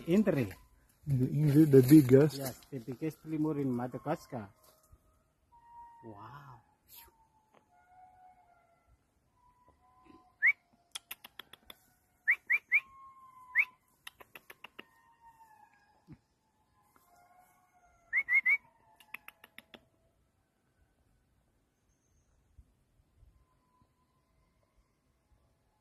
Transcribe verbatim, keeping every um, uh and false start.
Indri. The Indri, the biggest. Yes, the biggest lemur in Madagascar. Wow.